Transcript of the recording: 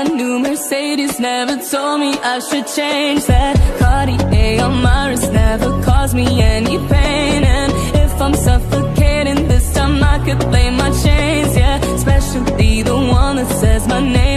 my new Mercedes never told me I should change. That Cartier on my wrist never caused me any pain. And if I'm suffocating this time, I could blame my chains, yeah. Especially the one that says my name.